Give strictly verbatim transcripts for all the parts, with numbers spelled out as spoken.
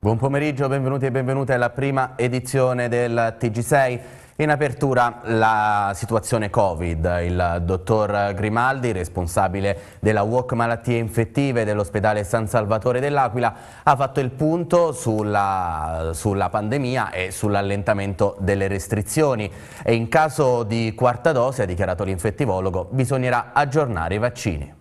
Buon pomeriggio, benvenuti e benvenute alla prima edizione del T G sei. In apertura la situazione Covid. Il dottor Grimaldi, responsabile della U O C Malattie Infettive dell'ospedale San Salvatore dell'Aquila, ha fatto il punto sulla, sulla pandemia e sull'allentamento delle restrizioni. E in caso di quarta dose, ha dichiarato l'infettivologo, bisognerà aggiornare i vaccini.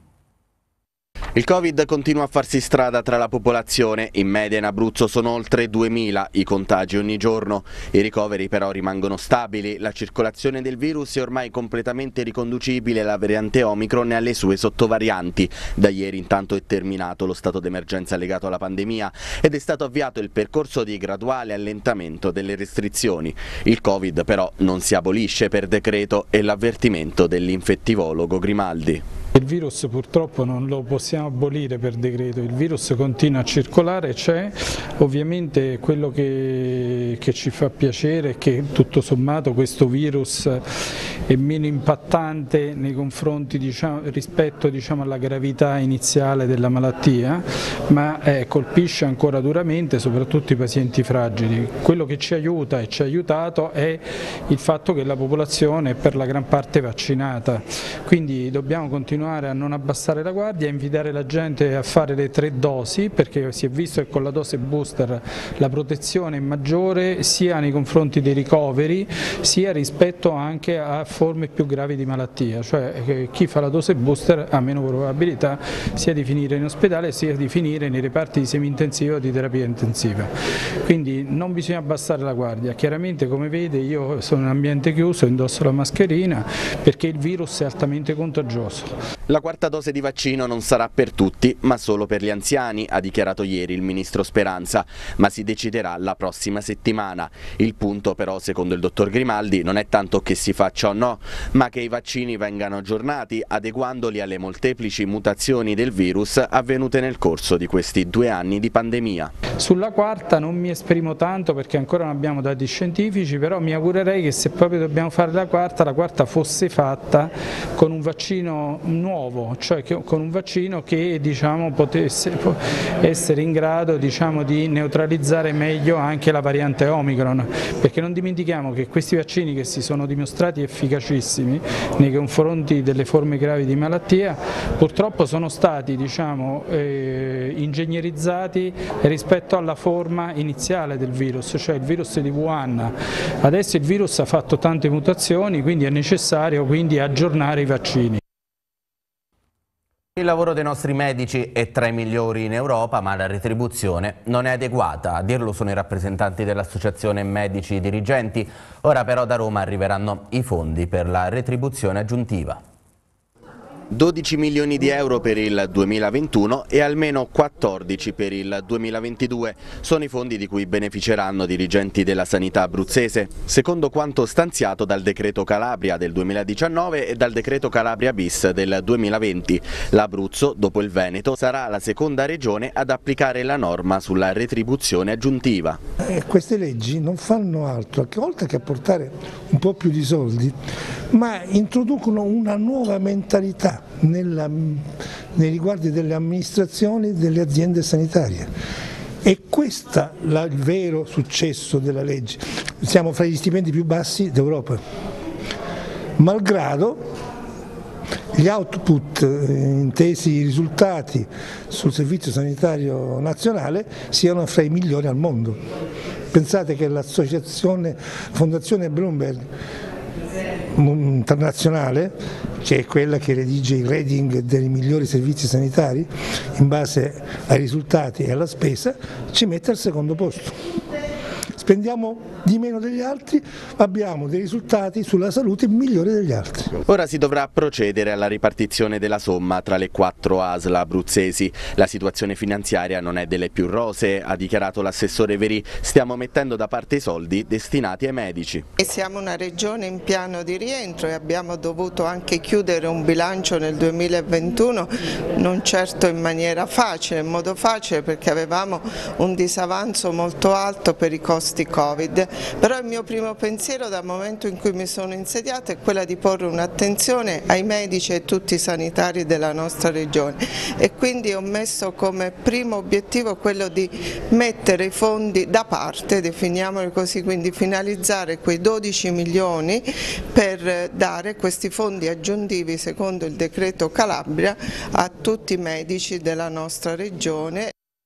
Il Covid continua a farsi strada tra la popolazione, in media in Abruzzo sono oltre duemila i contagi ogni giorno. I ricoveri però rimangono stabili, la circolazione del virus è ormai completamente riconducibile alla variante Omicron e alle sue sottovarianti. Da ieri intanto è terminato lo stato d'emergenza legato alla pandemia ed è stato avviato il percorso di graduale allentamento delle restrizioni. Il Covid però non si abolisce per decreto, è l'avvertimento dell'infettivologo Grimaldi. Il virus purtroppo non lo possiamo abolire per decreto, il virus continua a circolare, c'è. Ovviamente quello che, che ci fa piacere è che tutto sommato questo virus è meno impattante nei confronti, diciamo, rispetto diciamo, alla gravità iniziale della malattia, ma eh, colpisce ancora duramente soprattutto i pazienti fragili. Quello che ci aiuta e ci ha aiutato è il fatto che la popolazione è per la gran parte vaccinata, quindi dobbiamo continuare a non abbassare la guardia e invitare la gente a fare le tre dosi, perché si è visto che con la dose booster la protezione è maggiore sia nei confronti dei ricoveri sia rispetto anche a forme più gravi di malattia, cioè chi fa la dose booster ha meno probabilità sia di finire in ospedale sia di finire nei reparti di semi-intensiva o di terapia intensiva. Quindi non bisogna abbassare la guardia, chiaramente come vede io sono in un ambiente chiuso, indosso la mascherina perché il virus è altamente contagioso. La quarta dose di vaccino non sarà per tutti, ma solo per gli anziani, ha dichiarato ieri il ministro Speranza, ma si deciderà la prossima settimana. Il punto però, secondo il dottor Grimaldi, non è tanto che si faccia o no, ma che i vaccini vengano aggiornati adeguandoli alle molteplici mutazioni del virus avvenute nel corso di questi due anni di pandemia. Sulla quarta non mi esprimo tanto perché ancora non abbiamo dati scientifici, però mi augurerei che se proprio dobbiamo fare la quarta, la quarta fosse fatta con un vaccino nuovo, cioè che, con un vaccino che diciamo, potesse essere in grado diciamo, di neutralizzare meglio anche la variante Omicron, perché non dimentichiamo che questi vaccini che si sono dimostrati efficacissimi nei confronti delle forme gravi di malattia purtroppo sono stati diciamo, eh, ingegnerizzati rispetto alla forma iniziale del virus, cioè il virus di Wuhan. Adesso il virus ha fatto tante mutazioni, quindi è necessario quindi aggiornare i vaccini. Il lavoro dei nostri medici è tra i migliori in Europa, ma la retribuzione non è adeguata. A dirlo sono i rappresentanti dell'Associazione Medici Dirigenti. Ora però da Roma arriveranno i fondi per la retribuzione aggiuntiva. dodici milioni di euro per il duemilaventuno e almeno quattordici per il duemilaventidue sono i fondi di cui beneficeranno dirigenti della sanità abruzzese, secondo quanto stanziato dal decreto Calabria del duemiladiciannove e dal decreto Calabria bis del duemilaventi. L'Abruzzo, dopo il Veneto, sarà la seconda regione ad applicare la norma sulla retribuzione aggiuntiva. Eh, queste leggi non fanno altro, oltre che apportare un po' più di soldi, ma introducono una nuova mentalità Nella, nei riguardi delle amministrazioni e delle aziende sanitarie. E questo è il vero successo della legge. Siamo fra gli stipendi più bassi d'Europa, malgrado gli output eh, intesi i risultati sul servizio sanitario nazionale siano fra i migliori al mondo. Pensate che l'associazione Fondazione Bloomberg internazionale, che è quella che redige il rating dei migliori servizi sanitari in base ai risultati e alla spesa, ci mette al secondo posto. Spendiamo di meno degli altri, abbiamo dei risultati sulla salute migliori degli altri. Ora si dovrà procedere alla ripartizione della somma tra le quattro A S L abruzzesi. La situazione finanziaria non è delle più rosee, ha dichiarato l'assessore Verì. Stiamo mettendo da parte i soldi destinati ai medici. E siamo una regione in piano di rientro e abbiamo dovuto anche chiudere un bilancio nel duemilaventuno, non certo in maniera facile, in modo facile, perché avevamo un disavanzo molto alto per i costi post-Covid, però il mio primo pensiero dal momento in cui mi sono insediata è quella di porre un'attenzione ai medici e tutti i sanitari della nostra regione e quindi ho messo come primo obiettivo quello di mettere i fondi da parte, definiamoli così, quindi finalizzare quei dodici milioni per dare questi fondi aggiuntivi secondo il decreto Calabria a tutti i medici della nostra regione.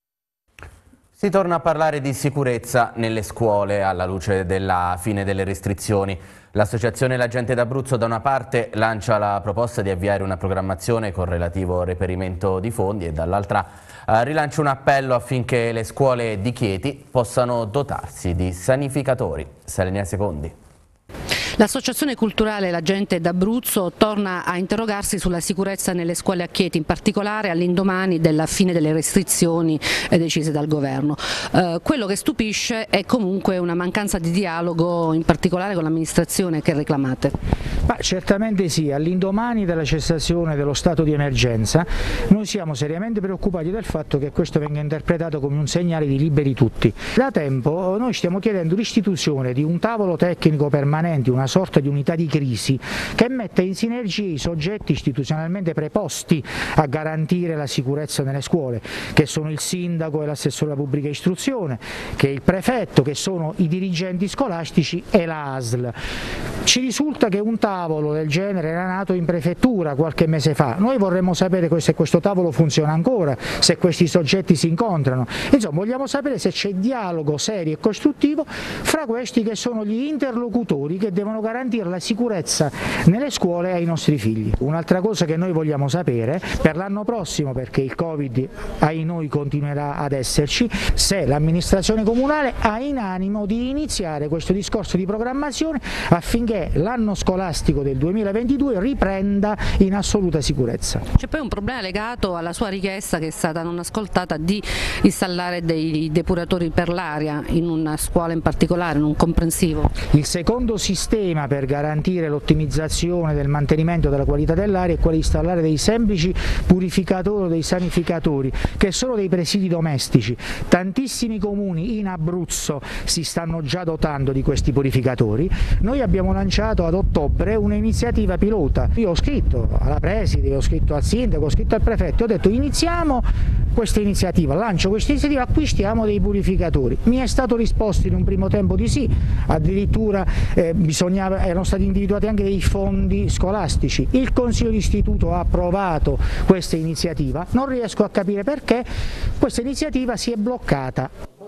Si torna a parlare di sicurezza nelle scuole alla luce della fine delle restrizioni. L'associazione La Gente d'Abruzzo da una parte lancia la proposta di avviare una programmazione con relativo reperimento di fondi e dall'altra eh, rilancia un appello affinché le scuole di Chieti possano dotarsi di sanificatori. Selenia Secondi. L'associazione culturale La Gente d'Abruzzo torna a interrogarsi sulla sicurezza nelle scuole a Chieti, in particolare all'indomani della fine delle restrizioni decise dal governo. Eh, quello che stupisce è comunque una mancanza di dialogo, in particolare con l'amministrazione. Che reclamate? Ma certamente sì, all'indomani della cessazione dello stato di emergenza noi siamo seriamente preoccupati del fatto che questo venga interpretato come un segnale di liberi tutti. Da tempo noi stiamo chiedendo l'istituzione di un tavolo tecnico permanente, una sorta di unità di crisi che metta in sinergia i soggetti istituzionalmente preposti a garantire la sicurezza nelle scuole, che sono il sindaco e l'assessore alla pubblica istruzione, che è il prefetto, che sono i dirigenti scolastici e la A S L. Ci risulta che un tavolo del genere era nato in prefettura qualche mese fa. Noi vorremmo sapere se questo tavolo funziona ancora, se questi soggetti si incontrano. Insomma, vogliamo sapere se c'è dialogo serio e costruttivo fra questi che sono gli interlocutori che devono garantire la sicurezza nelle scuole ai nostri figli. Un'altra cosa che noi vogliamo sapere per l'anno prossimo, perché il Covid ai noi continuerà ad esserci, se l'amministrazione comunale ha in animo di iniziare questo discorso di programmazione affinché l'anno scolastico del duemilaventidue riprenda in assoluta sicurezza. C'è poi un problema legato alla sua richiesta, che è stata non ascoltata, di installare dei depuratori per l'aria in una scuola in particolare, in un comprensivo. Il secondo sistema per garantire l'ottimizzazione del mantenimento della qualità dell'aria è quello di installare dei semplici purificatori o dei sanificatori, che sono dei presidi domestici. Tantissimi comuni in Abruzzo si stanno già dotando di questi purificatori. Noi abbiamo lanciato ad ottobre un'iniziativa pilota. Io ho scritto alla preside, ho scritto al sindaco, ho scritto al prefetto, ho detto iniziamo questa iniziativa, lancio questa iniziativa, acquistiamo dei purificatori. Mi è stato risposto in un primo tempo di sì, addirittura eh, bisognava, erano stati individuati anche dei fondi scolastici. Il Consiglio d'Istituto ha approvato questa iniziativa, non riesco a capire perché questa iniziativa si è bloccata.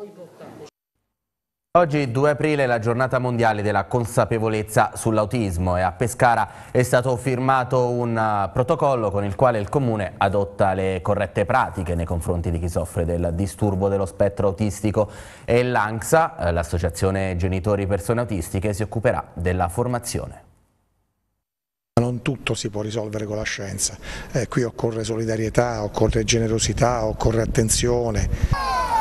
Oggi due aprile è la giornata mondiale della consapevolezza sull'autismo e a Pescara è stato firmato un protocollo con il quale il Comune adotta le corrette pratiche nei confronti di chi soffre del disturbo dello spettro autistico e l'ANCSA, l'Associazione Genitori Persone Autistiche, si occuperà della formazione. Non tutto si può risolvere con la scienza, eh, qui occorre solidarietà, occorre generosità, occorre attenzione.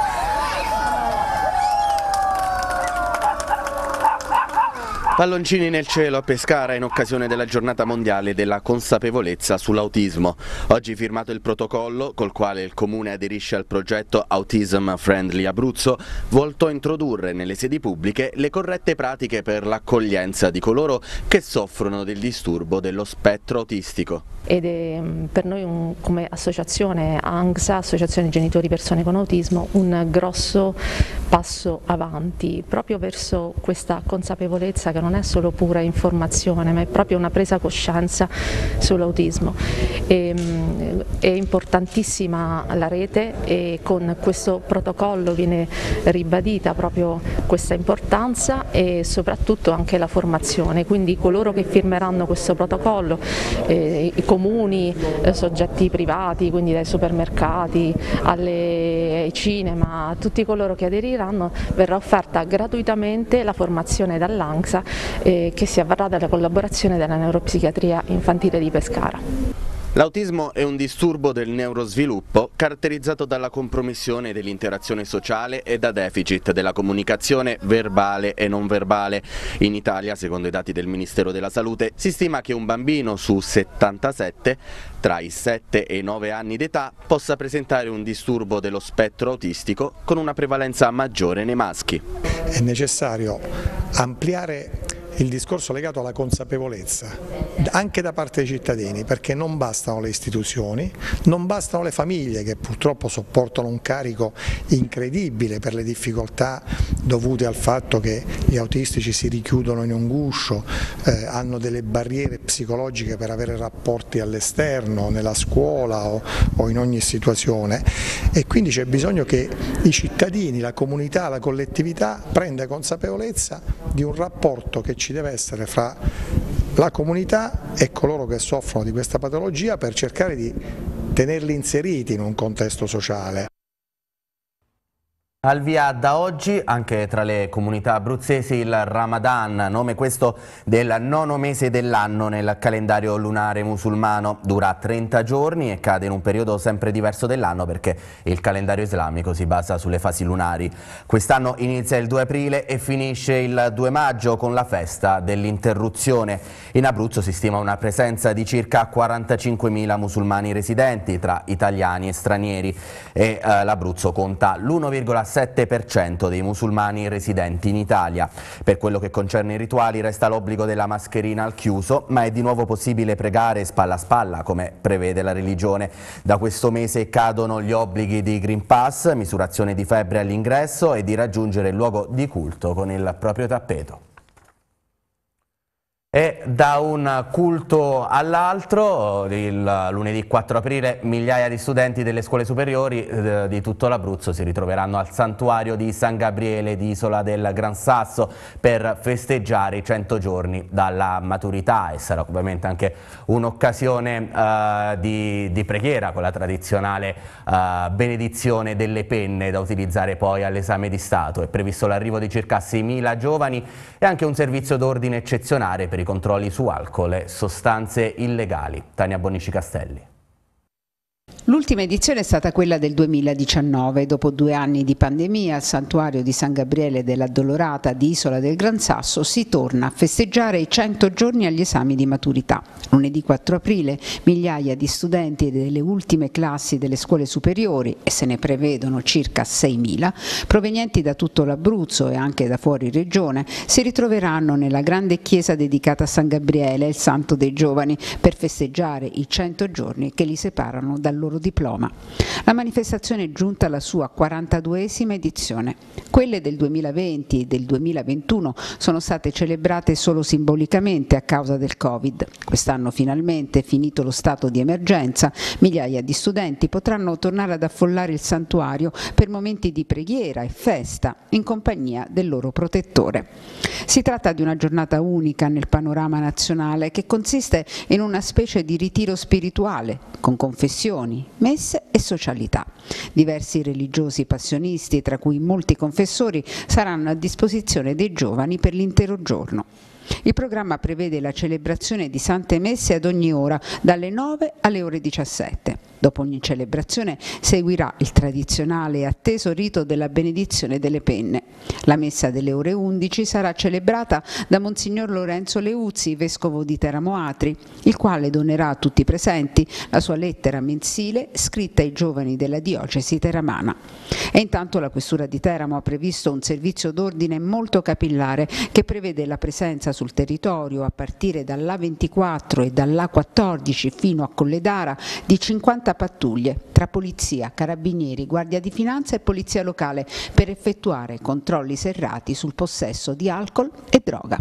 Palloncini nel cielo a Pescara in occasione della giornata mondiale della consapevolezza sull'autismo. Oggi firmato il protocollo col quale il Comune aderisce al progetto Autism Friendly Abruzzo, volto a introdurre nelle sedi pubbliche le corrette pratiche per l'accoglienza di coloro che soffrono del disturbo dello spettro autistico. Ed è per noi un, come associazione ANCSA, Associazione Genitori Persone con Autismo, un grosso passo avanti proprio verso questa consapevolezza che non è solo pura informazione, ma è proprio una presa coscienza sull'autismo. È importantissima la rete e con questo protocollo viene ribadita proprio questa importanza e soprattutto anche la formazione, quindi coloro che firmeranno questo protocollo, eh, i comuni, eh, soggetti privati, quindi dai supermercati alle, ai cinema, a tutti coloro che aderiranno, verrà offerta gratuitamente la formazione dall'ANCSA eh, che si avvarrà dalla collaborazione della neuropsichiatria infantile di Pescara. L'autismo è un disturbo del neurosviluppo caratterizzato dalla compromissione dell'interazione sociale e da deficit della comunicazione verbale e non verbale. In Italia, secondo i dati del Ministero della Salute, si stima che un bambino su settantasette tra i sette e i nove anni d'età possa presentare un disturbo dello spettro autistico con una prevalenza maggiore nei maschi. è necessario ampliare il discorso legato alla consapevolezza anche da parte dei cittadini, perché non bastano le istituzioni, non bastano le famiglie che purtroppo sopportano un carico incredibile per le difficoltà dovute al fatto che gli autistici si richiudono in un guscio, eh, hanno delle barriere psicologiche per avere rapporti all'esterno, nella scuola o, o in ogni situazione, e quindi c'è bisogno che i cittadini, la comunità, la collettività prenda consapevolezza di un rapporto che ci deve essere fra la comunità e coloro che soffrono di questa patologia, per cercare di tenerli inseriti in un contesto sociale. Al via da oggi anche tra le comunità abruzzesi il Ramadan, nome questo del nono mese dell'anno nel calendario lunare musulmano. Dura trenta giorni e cade in un periodo sempre diverso dell'anno, perché il calendario islamico si basa sulle fasi lunari. Quest'anno inizia il due aprile e finisce il due maggio con la festa dell'interruzione. In Abruzzo si stima una presenza di circa quarantacinquemila musulmani residenti tra italiani e stranieri, e eh, l'Abruzzo conta l'uno virgola sette per cento dei musulmani residenti in Italia. Per quello che concerne i rituali resta l'obbligo della mascherina al chiuso, ma è di nuovo possibile pregare spalla a spalla come prevede la religione. Da questo mese cadono gli obblighi di Green Pass, misurazione di febbre all'ingresso e di raggiungere il luogo di culto con il proprio tappeto. E da un culto all'altro, il lunedì quattro aprile, migliaia di studenti delle scuole superiori eh, di tutto l'Abruzzo si ritroveranno al santuario di San Gabriele di Isola del Gran Sasso per festeggiare i cento giorni dalla maturità, e sarà ovviamente anche un'occasione eh, di, di preghiera con la tradizionale eh, benedizione delle penne da utilizzare poi all'esame di Stato. È previsto l'arrivo di circa seimila giovani e anche un servizio d'ordine eccezionale per i controlli su alcol e sostanze illegali. Tania Bonici Castelli. L'ultima edizione è stata quella del duemiladiciannove. Dopo due anni di pandemia, al santuario di San Gabriele dell'Addolorata di Isola del Gran Sasso si torna a festeggiare i cento giorni agli esami di maturità. Lunedì quattro aprile migliaia di studenti delle ultime classi delle scuole superiori, e se ne prevedono circa seimila, provenienti da tutto l'Abruzzo e anche da fuori regione, si ritroveranno nella grande chiesa dedicata a San Gabriele, il santo dei giovani, per festeggiare i cento giorni che li separano dal loro diploma. La manifestazione è giunta alla sua quarantaduesima edizione. Quelle del duemilaventi e del duemilaventuno sono state celebrate solo simbolicamente a causa del Covid. Quest'anno, finalmente, finito lo stato di emergenza, migliaia di studenti potranno tornare ad affollare il santuario per momenti di preghiera e festa in compagnia del loro protettore. Si tratta di una giornata unica nel panorama nazionale, che consiste in una specie di ritiro spirituale con confessioni, messe e socialità. Diversi religiosi passionisti, tra cui molti confessori, saranno a disposizione dei giovani per l'intero giorno. Il programma prevede la celebrazione di sante messe ad ogni ora, dalle nove alle ore diciassette. Dopo ogni celebrazione seguirà il tradizionale e atteso rito della benedizione delle penne. La messa delle ore undici sarà celebrata da Monsignor Lorenzo Leuzzi, vescovo di Teramo Atri, il quale donerà a tutti i presenti la sua lettera mensile scritta ai giovani della diocesi teramana. E intanto la Questura di Teramo ha previsto un servizio d'ordine molto capillare che prevede la presenza sul territorio, a partire dall'A ventiquattro e dall'A quattordici fino a Colledara, di cinquanta pattuglie tra polizia, carabinieri, guardia di finanza e polizia locale, per effettuare controlli serrati sul possesso di alcol e droga.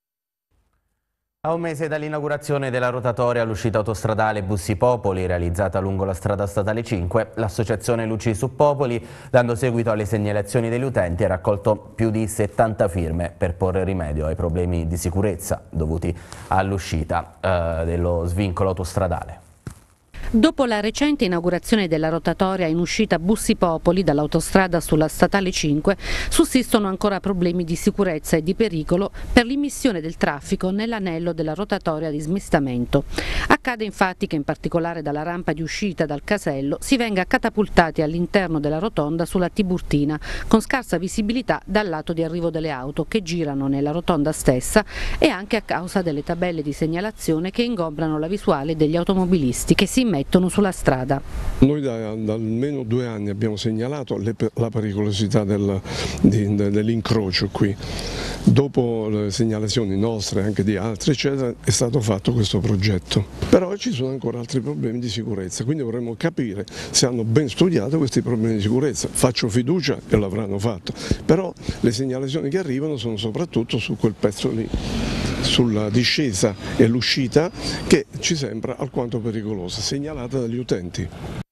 A un mese dall'inaugurazione della rotatoria all'uscita autostradale Bussi Popoli, realizzata lungo la strada statale cinque, l'associazione Luci su Popoli, dando seguito alle segnalazioni degli utenti, ha raccolto più di settanta firme per porre rimedio ai problemi di sicurezza dovuti all'uscita eh, dello svincolo autostradale. Dopo la recente inaugurazione della rotatoria in uscita Bussi Popoli dall'autostrada sulla statale cinque, sussistono ancora problemi di sicurezza e di pericolo per l'immissione del traffico nell'anello della rotatoria di smistamento. Accade infatti che in particolare dalla rampa di uscita dal casello si venga catapultati all'interno della rotonda sulla Tiburtina, con scarsa visibilità dal lato di arrivo delle auto che girano nella rotonda stessa, e anche a causa delle tabelle di segnalazione che ingombrano la visuale degli automobilisti che si immettono mettono sulla strada. Noi da, da almeno due anni abbiamo segnalato le, la pericolosità del, di, dell'incrocio qui. Dopo le segnalazioni nostre e anche di altri eccetera è stato fatto questo progetto, però ci sono ancora altri problemi di sicurezza, quindi vorremmo capire se hanno ben studiato questi problemi di sicurezza. Faccio fiducia e l'avranno fatto, però le segnalazioni che arrivano sono soprattutto su quel pezzo lì, sulla discesa e l'uscita, che ci sembra alquanto pericolosa, segnalata dagli utenti.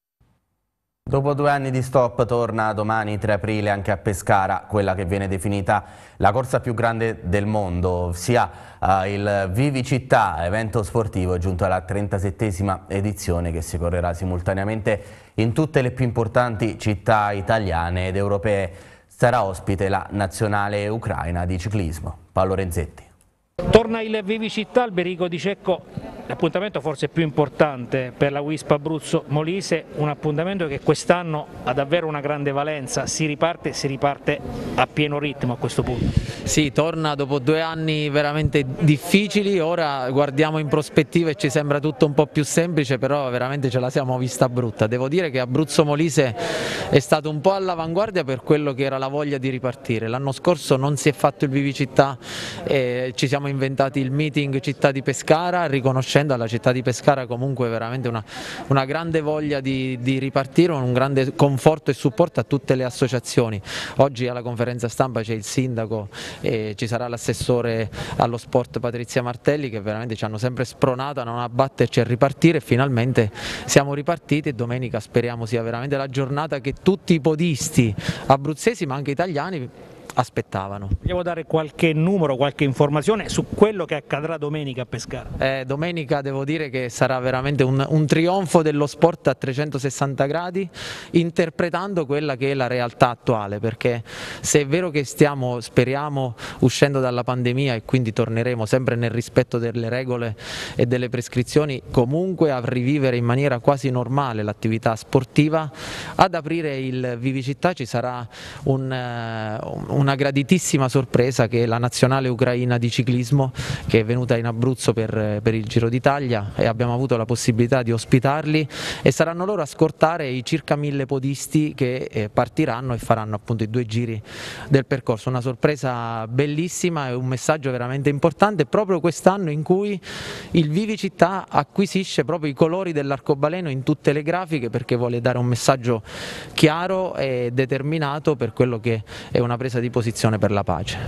Dopo due anni di stop torna domani tre aprile anche a Pescara quella che viene definita la corsa più grande del mondo, sia uh, il Vivicità, evento sportivo giunto alla trentasettesima edizione che si correrà simultaneamente in tutte le più importanti città italiane ed europee. Sarà ospite la nazionale ucraina di ciclismo. Paolo Renzetti. Torna il Vivicità al Berigo di Cecco, l'appuntamento forse più importante per la Wisp Abruzzo Molise, un appuntamento che quest'anno ha davvero una grande valenza, si riparte, si riparte a pieno ritmo a questo punto. Sì, torna dopo due anni veramente difficili, ora guardiamo in prospettiva e ci sembra tutto un po' più semplice, però veramente ce la siamo vista brutta. Devo dire che Abruzzo Molise è stato un po' all'avanguardia per quello che era la voglia di ripartire. L'anno scorso non si è fatto il Vivicità, eh, ci siamo inventati il meeting città di Pescara, riconoscendo alla città di Pescara comunque veramente una, una grande voglia di, di ripartire, un grande conforto e supporto a tutte le associazioni. Oggi alla conferenza stampa c'è il sindaco e ci sarà l'assessore allo sport Patrizia Martelli, che veramente ci hanno sempre spronato a non abbatterci e a ripartire, e finalmente siamo ripartiti e domenica speriamo sia veramente la giornata che tutti i podisti abruzzesi ma anche italiani aspettavano. Vogliamo dare qualche numero, qualche informazione su quello che accadrà domenica a Pescara? Eh, domenica devo dire che sarà veramente un, un trionfo dello sport a trecentosessanta gradi, interpretando quella che è la realtà attuale, perché se è vero che stiamo, speriamo, uscendo dalla pandemia e quindi torneremo sempre nel rispetto delle regole e delle prescrizioni, comunque a rivivere in maniera quasi normale l'attività sportiva, ad aprire il Vivicità ci sarà un, un una graditissima sorpresa, che è la nazionale ucraina di ciclismo, che è venuta in Abruzzo per, per il Giro d'Italia, e abbiamo avuto la possibilità di ospitarli e saranno loro a scortare i circa mille podisti che eh, partiranno e faranno appunto i due giri del percorso. Una sorpresa bellissima e un messaggio veramente importante proprio quest'anno in cui il Vivicità acquisisce proprio i colori dell'arcobaleno in tutte le grafiche, perché vuole dare un messaggio chiaro e determinato per quello che è una presa di posizione per la pace.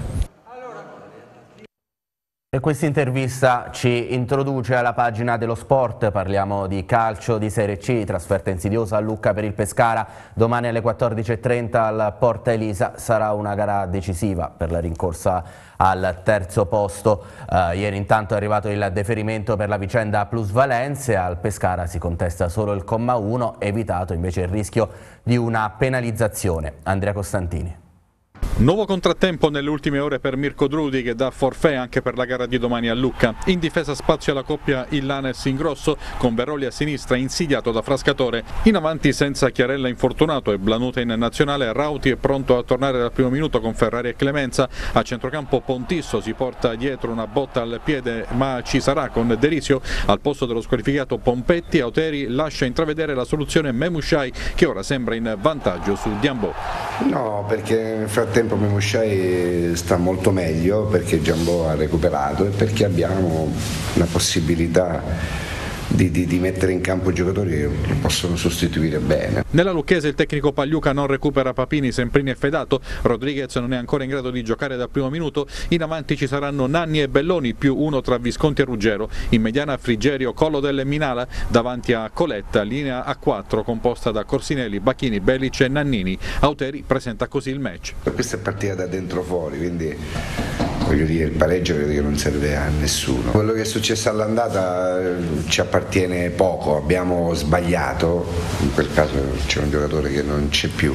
E questa intervista ci introduce alla pagina dello sport. Parliamo di calcio di Serie C, trasferta insidiosa a Lucca per il Pescara. Domani alle quattordici e trenta al Porta Elisa sarà una gara decisiva per la rincorsa al terzo posto. Uh, ieri intanto è arrivato il deferimento per la vicenda plusvalenze. Al Pescara si contesta solo il comma uno, evitato invece il rischio di una penalizzazione. Andrea Costantini. Nuovo contrattempo nelle ultime ore per Mirko Drudi, che dà forfait anche per la gara di domani a Lucca. In difesa spazio alla coppia Illanes Ingrosso, con Veroli a sinistra insidiato da Frascatore. In avanti senza Chiarella infortunato e Blanuta in nazionale, Rauti è pronto a tornare dal primo minuto con Ferrari e Clemenza. A centrocampo Pontisso si porta dietro una botta al piede, ma ci sarà con Derisio al posto dello squalificato Pompetti. Auteri lascia intravedere la soluzione Memushai, che ora sembra in vantaggio su Diambò. No, perché nel frattempo Memushai sta molto meglio, perché Giambò ha recuperato e perché abbiamo la possibilità Di, di, di mettere in campo giocatori che lo possono sostituire bene. Nella lucchese il tecnico Pagliuca non recupera Papini, Semprini e Fedato. Rodriguez non è ancora in grado di giocare dal primo minuto. In avanti ci saranno Nanni e Belloni, più uno tra Visconti e Ruggero. In mediana Frigerio, Collodel e Minala, davanti a Coletta, linea a quattro composta da Corsinelli, Bacchini, Belic e Nannini. Auteri presenta così il match. Questa è partita da dentro fuori, quindi voglio dire, il pareggio credo che non serve a nessuno. Quello che è successo all'andata ci appartiene poco, abbiamo sbagliato, in quel caso c'è un giocatore che non c'è più,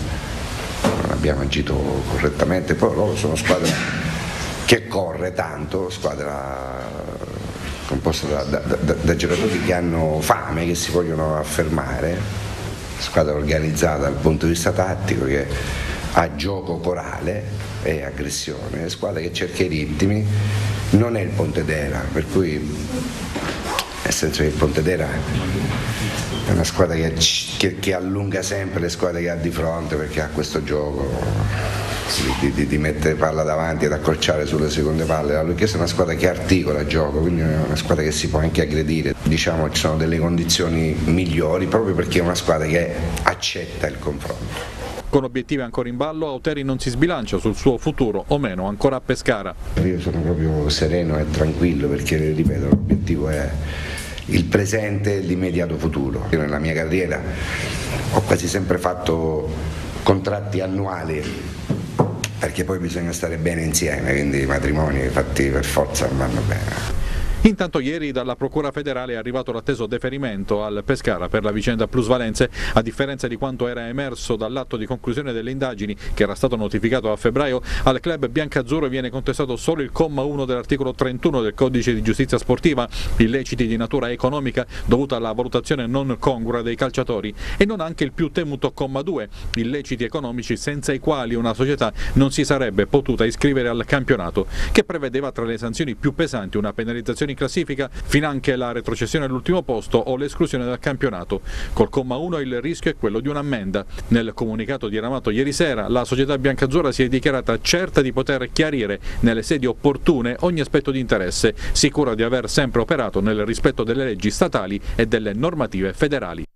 non abbiamo agito correttamente, poi loro sono squadra che corre tanto, squadra composta da, da, da, da giocatori che hanno fame, che si vogliono affermare, squadra organizzata dal punto di vista tattico, che ha gioco corale e aggressione, squadra che cerca i ritmi, non è il Pontedera, per cui nel senso che il Pontedera è una squadra che, che, che allunga sempre le squadre che ha di fronte, perché ha questo gioco di, di, di mettere palla davanti ed accorciare sulle seconde palle. La Lucchese è una squadra che articola il gioco, quindi è una squadra che si può anche aggredire. Diciamo ci sono delle condizioni migliori proprio perché è una squadra che accetta il confronto. Con obiettivi ancora in ballo, Auteri non si sbilancia sul suo futuro o meno ancora a Pescara. Io sono proprio sereno e tranquillo perché, ripeto, l'obiettivo è il presente e l'immediato futuro. Io nella mia carriera ho quasi sempre fatto contratti annuali perché poi bisogna stare bene insieme, quindi i matrimoni fatti per forza non vanno bene. Intanto ieri dalla Procura federale è arrivato l'atteso deferimento al Pescara per la vicenda plusvalenze, a differenza di quanto era emerso dall'atto di conclusione delle indagini che era stato notificato a febbraio. Al club biancazzurro viene contestato solo il comma uno dell'articolo trentuno del codice di giustizia sportiva, illeciti di natura economica dovuta alla valutazione non congrua dei calciatori, e non anche il più temuto comma due, illeciti economici senza i quali una società non si sarebbe potuta iscrivere al campionato, che prevedeva tra le sanzioni più pesanti una penalizzazione in classifica, finanche la retrocessione all'ultimo posto o l'esclusione dal campionato. Col comma uno il rischio è quello di un'ammenda. Nel comunicato diramato ieri sera la società biancazzurra si è dichiarata certa di poter chiarire nelle sedi opportune ogni aspetto di interesse, sicura di aver sempre operato nel rispetto delle leggi statali e delle normative federali.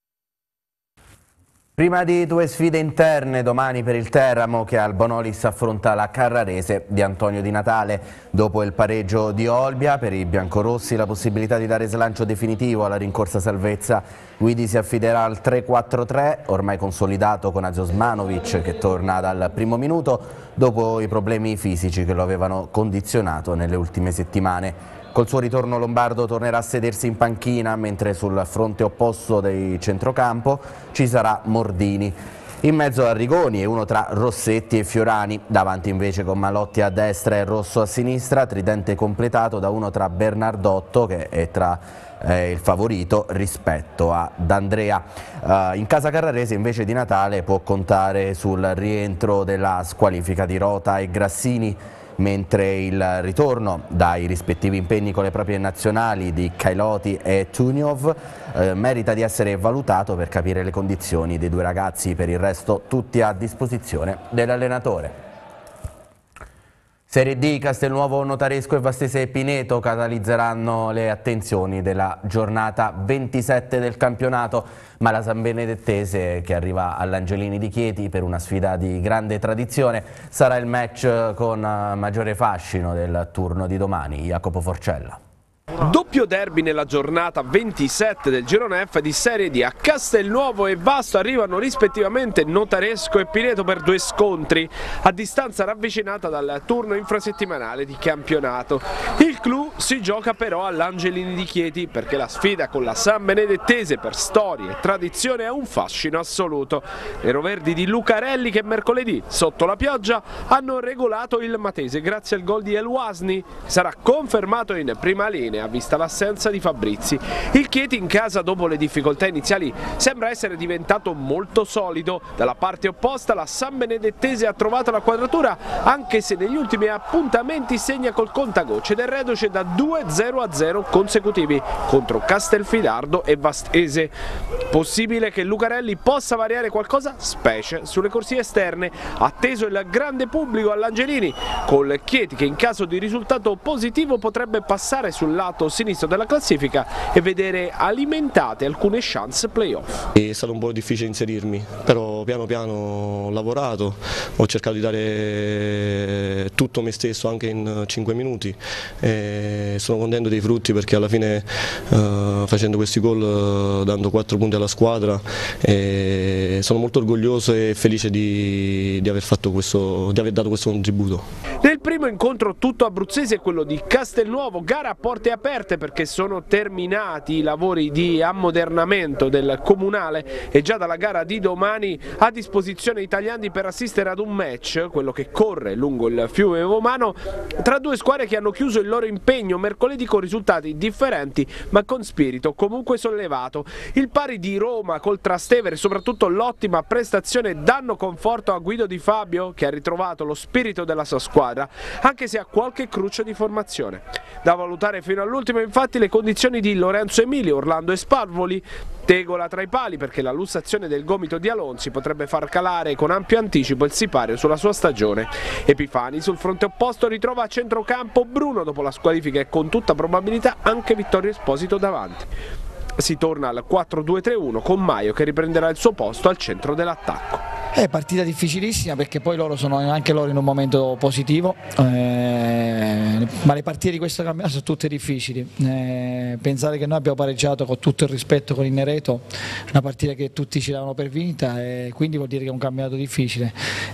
Prima di due sfide interne, domani per il Teramo che al Bonolis affronta la Carrarese di Antonio Di Natale. Dopo il pareggio di Olbia, per i biancorossi la possibilità di dare slancio definitivo alla rincorsa salvezza. Guidi si affiderà al tre quattro tre, ormai consolidato con Azosmanovic che torna dal primo minuto dopo i problemi fisici che lo avevano condizionato nelle ultime settimane. Col suo ritorno Lombardo tornerà a sedersi in panchina, mentre sul fronte opposto del centrocampo ci sarà Mordini. In mezzo a Rigoni e uno tra Rossetti e Fiorani, davanti invece con Malotti a destra e Rosso a sinistra, tridente completato da uno tra Bernardotto, che è tra eh, il favorito rispetto a D'Andrea. Uh, in casa carrarese invece Di Natale può contare sul rientro della squalifica di Rota e Grassini, mentre il ritorno dai rispettivi impegni con le proprie nazionali di Kailoti e Tuniov eh, merita di essere valutato per capire le condizioni dei due ragazzi. Per il resto tutti a disposizione dell'allenatore. Serie D, Castelnuovo, Notaresco e Vastese Pineto catalizzeranno le attenzioni della giornata ventisette del campionato, ma la San Benedettese, che arriva all'Angelini di Chieti per una sfida di grande tradizione, sarà il match con maggiore fascino del turno di domani. Jacopo Forcella. Doppio derby nella giornata ventisette del girone F di Serie D. A Castelnuovo e Vasto arrivano rispettivamente Notaresco e Pineto per due scontri a distanza ravvicinata dal turno infrasettimanale di campionato. Il clou si gioca però all'Angelini di Chieti, perché la sfida con la San Benedettese per storia e tradizione ha un fascino assoluto. Le roverdi di Lucarelli, che mercoledì sotto la pioggia hanno regolato il Matese grazie al gol di El Wasni, sarà confermato in prima linea vista l'assenza di Fabrizi. Il Chieti in casa, dopo le difficoltà iniziali, sembra essere diventato molto solido. Dalla parte opposta la San Benedettese ha trovato la quadratura, anche se negli ultimi appuntamenti segna col contagocce del reduce da due zero a zero consecutivi contro Castelfidardo e Vastese. Possibile che Lucarelli possa variare qualcosa, specie sulle corsie esterne, atteso il grande pubblico all'Angelini, col Chieti che in caso di risultato positivo potrebbe passare sul lato sinistro della classifica e vedere alimentate alcune chance playoff. È stato un po' difficile inserirmi, però piano piano ho lavorato, ho cercato di dare tutto me stesso anche in cinque minuti e sono contento dei frutti, perché alla fine uh, facendo questi gol, uh, dando quattro punti alla squadra, e sono molto orgoglioso e felice di, di, aver fatto questo, di aver dato questo contributo. Nel primo incontro tutto abruzzese è quello di Castelnuovo, gara a porte aperte perché sono terminati i lavori di ammodernamento del comunale e già dalla gara di domani a disposizione italiani per assistere ad un match, quello che corre lungo il fiume Vomano, tra due squadre che hanno chiuso il loro impegno mercoledì con risultati differenti ma con spirito comunque sollevato. Il pari di Roma col Trastevere e soprattutto l'ottima prestazione danno conforto a Guido Di Fabio, che ha ritrovato lo spirito della sua squadra anche se ha qualche cruccio di formazione. Da valutare fino all'ultimo infatti le condizioni di Lorenzo Emilio, Orlando e Sparvoli, tegola tra i pali perché la lussazione del gomito di Alonsi potrebbe far calare con ampio anticipo il sipario sulla sua stagione. Epifani sul fronte opposto ritrova a centrocampo Bruno dopo la squalifica e con tutta probabilità anche Vittorio Esposito davanti. Si torna al quattro due tre uno con Maio che riprenderà il suo posto al centro dell'attacco. È partita difficilissima perché poi loro sono anche loro in un momento positivo, eh, ma le partite di questo campionato sono tutte difficili. Eh, pensare che noi abbiamo pareggiato con tutto il rispetto con il Nereto, una partita che tutti ci davano per vinta, e quindi vuol dire che è un campionato difficile.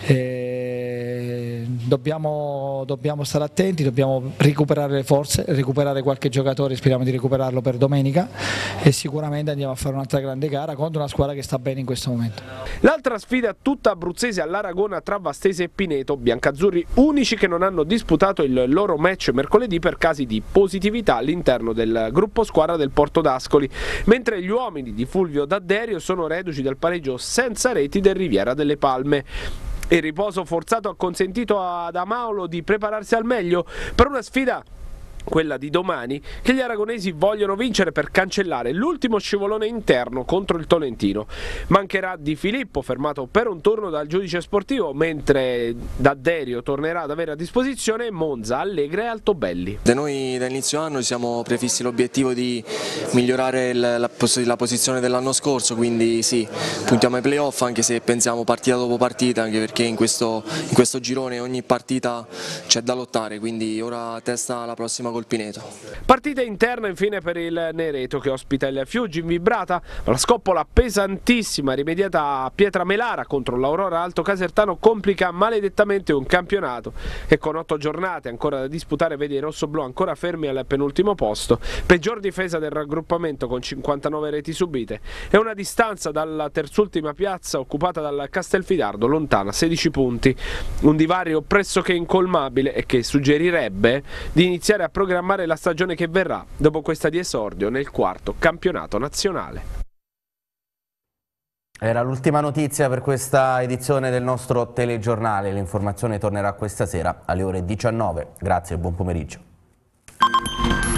Eh, dobbiamo, dobbiamo stare attenti, dobbiamo recuperare le forze, recuperare qualche giocatore, speriamo di recuperarlo per domenica e sicuramente andiamo a fare un'altra grande gara contro una squadra che sta bene in questo momento. L'altra sfida tutta abruzzese all'Aragona tra Vastese e Pineto, biancazzurri unici che non hanno disputato il loro match mercoledì per casi di positività all'interno del gruppo squadra del Porto d'Ascoli, mentre gli uomini di Fulvio D'Adderio sono reduci dal pareggio senza reti del Riviera delle Palme. Il riposo forzato ha consentito ad Amaolo di prepararsi al meglio per una sfida, quella di domani, che gli aragonesi vogliono vincere per cancellare l'ultimo scivolone interno contro il Tolentino. Mancherà Di Filippo, fermato per un turno dal giudice sportivo, mentre D'Adderio tornerà ad avere a disposizione Monza, Allegre e Altobelli. Da noi da inizio anno siamo prefissi l'obiettivo di migliorare la, la, la posizione dell'anno scorso, quindi sì, puntiamo ai playoff, anche se pensiamo partita dopo partita, anche perché in questo, in questo girone ogni partita c'è da lottare, quindi ora testa la prossima col Pineto. Partita interna infine per il Nereto che ospita il Fiuggi in Vibrata, la scoppola pesantissima rimediata a Pietra Melara contro l'Aurora Alto Casertano complica maledettamente un campionato e con otto giornate ancora da disputare vede i rossoblù ancora fermi al penultimo posto, peggior difesa del raggruppamento con cinquantanove reti subite e una distanza dalla terzultima piazza occupata dal Castelfidardo lontana sedici punti, un divario pressoché incolmabile e che suggerirebbe di iniziare a programmare la stagione che verrà dopo questa di esordio nel quarto campionato nazionale. Era l'ultima notizia per questa edizione del nostro telegiornale. L'informazione tornerà questa sera alle ore diciannove. Grazie e buon pomeriggio.